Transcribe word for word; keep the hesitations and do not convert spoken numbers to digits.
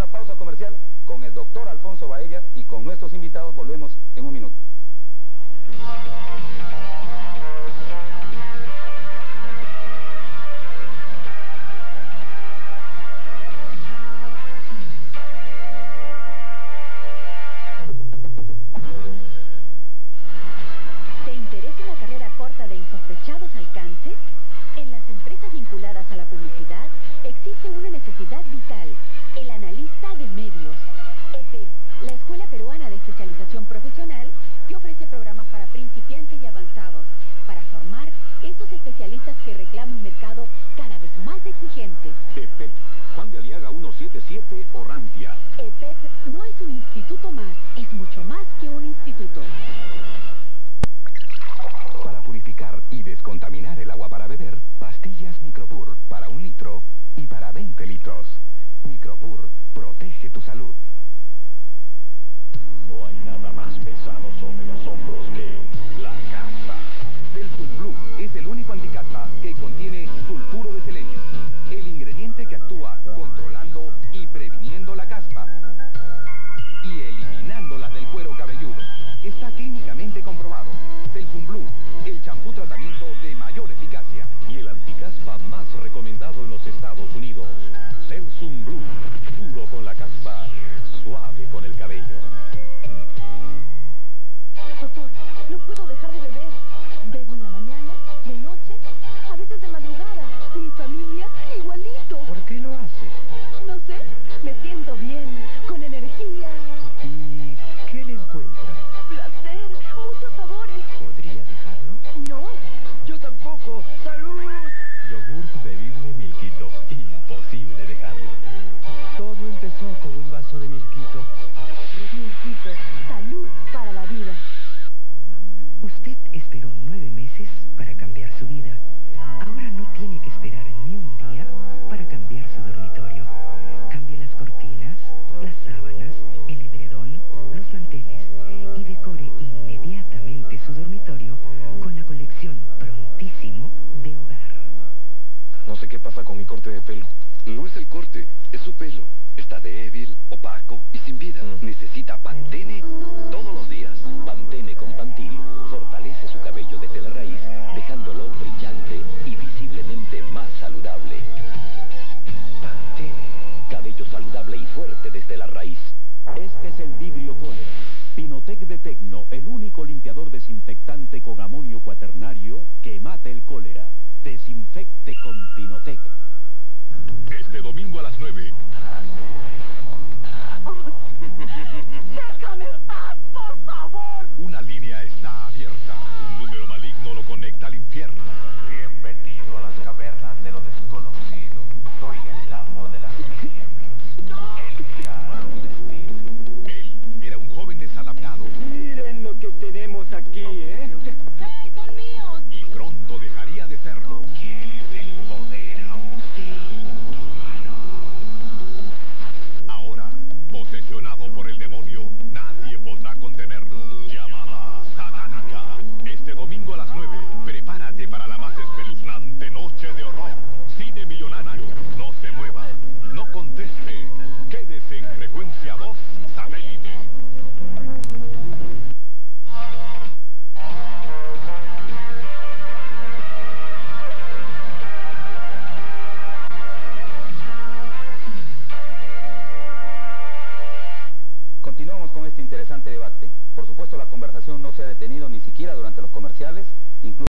una pausa comercial con el doctor Alfonso Baella y con nuestros invitados volvemos en un minuto. ¿Te interesa una carrera corta de insospechados alcances? En las empresas vinculadas a la publicidad existe una necesidad vital, el analista de medios. E P E P, la Escuela Peruana de Especialización Profesional, te ofrece programas para principiantes y avanzados, para formar esos especialistas que reclama un mercado cada vez más exigente. E P E P, Juan de Aliaga ciento setenta y siete, Orrantia. E P E P no es un instituto más, es mucho más que un instituto. Para purificar y descontaminar el agua para beber, pastillas Micropur para un litro y para veinte litros. Micropur protege tu salud. No hay nada más pesado sobre los hombros que la caspa. Celsum Blue es el único anticaspa que contiene sulfuro de selenio, el ingrediente que actúa controlando y previniendo la caspa y eliminándola del cuero cabelludo. Está clínicamente comprobado. Celsum Blue, el champú tratamiento de mayor eficacia. Y el anticaspa más recomendado en los Estados Unidos. Celsum Blue, duro con la caspa, suave con el cabello. Doctor, no puedo dejar de beber. Bebo en la mañana, de noche, a veces de madrugada. Mi familia, igualito. ¿Por qué lo hace? No sé, me siento bien, con energía, ¿Y qué le encuentra? placer, muchos sabores. ¿Podría dejarlo? No, yo tampoco. ¡Salud! Yogurt bebible Milquito. Imposible dejarlo. Todo empezó con un vaso de Milquito. Milquito, salud para la vida. Usted esperó nueve meses para cambiar su vida. Ahora no tiene que esperar ni un día para cambiar su dormitorio. Cambie las cortinas, las sábanas, el edredón, los manteles y decore inmediatamente su dormitorio con la colección Prontísimo de Hogar. No sé qué pasa con mi corte de pelo. No es el corte, es su pelo. Está débil, opaco y sin vida. Mm. Necesita Pantene todos los días. Pantene con Pantil fortalece su cabello desde la raíz, dejándolo brillante y visiblemente más saludable. Pantene. Cabello saludable y fuerte desde la raíz. Este es el Vibrio Cólera. Pinotec de Tecno, el único limpiador desinfectante con amonio cuaternario que mata el cólera. Desinfecte con Pinotec. Este domingo a las nueve. ¡Déjame en paz, por favor! Una línea está abierta. Un número maligno lo conecta al infierno. Bienvenido a las cavernas de lo desconocido. Soy el amo de las tinieblas. Él guiará tu destino. Él era un joven desadaptado Miren lo que tenemos aquí, ¿eh? ¡Hey, son míos! y pronto dejaría de serlo. ¿Quieres el poder aún? Ahora, posesionado por el demonio, nadie podrá contenerlo. Llamada satánica. Este domingo a las nueve, prepárate para la más espeluznante noche de horror. Cine Millonario. No se mueva, no conteste. Quédese en frecuencia dos, satélite. Continuamos con este interesante debate. Por supuesto, la conversación no se ha detenido ni siquiera durante los comerciales, incluso